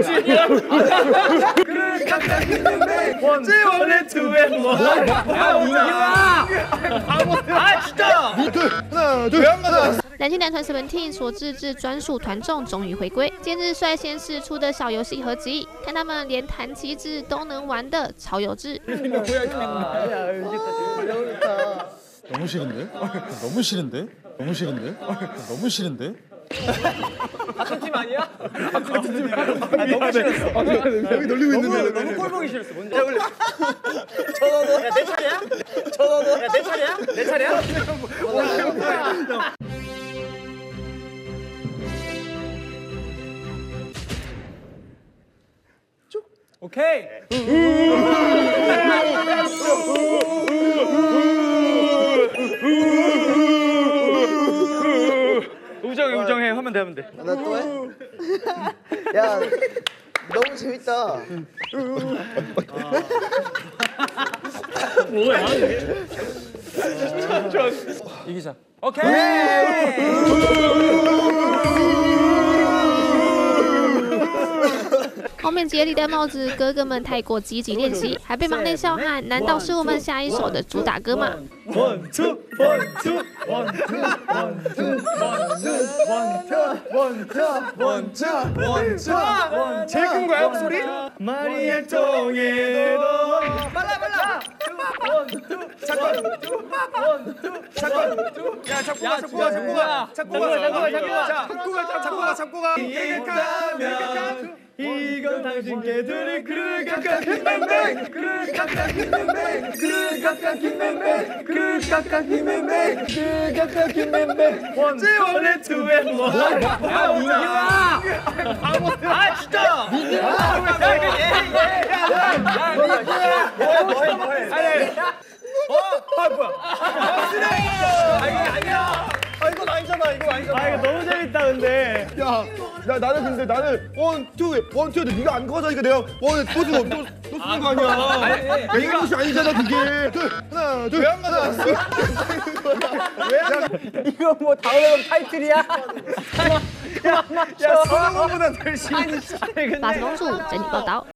병신이야. 그를 각각 있는 매. 원제 원래 투에 뭐. 아 진짜. 하나 둘 하나. 蓝天男团 Seventeen 所自制专属团众终于回归，近日率先试出的小游戏合集，看他们连弹棋子都能玩的超有志。 너무 싫은데? 너무 싫은데? 너무 싫은데? 너무 싫은데? 같은 팀 아니야? 같은 팀 아니야? 너무 싫었어. 여기 놀리고 있는데 너무 꼴 보기 싫었어. 뭔지 알아? 저너너. 야내 차례야? 저너너. 야내 차례야? 내 차례야? 오케이. 우정해 하면 돼 하면 돼. 나 또 해? 야 너무 재밌다. 뭐야 이게? 이기자. 오케이. 后面接力的帽子哥哥们太过积极练习，还被忙内笑喊：“难道是我们下一首的主打歌吗？” One two one two one two one two one two one two. 제일 큰 거야 목소리? 마리아 통에도 빨라. 잠깐. 야 잡고 가. 이건 당신께 드릴 그를 각각 힘맨 그를 각각 힘맨 그를 각각 힘맨 그를 각각 힘맨 그를 각각 힘맨 원제 원래 투에 뭐. 야 민규야. 아 진짜. 뭐해. 이건 아니잖아. 이거 아니잖아. 이거 너무 재밌다 근데. 야, 나는 원투인데 네가 안 커져니까 내가 또 쓰는 거 아니야. 내가 것이 아니잖아 그게. 하나 둘 하나. 이거 뭐 다음에 타이틀이야? 야 서동호보다 더 심해. 法子公主整理报道。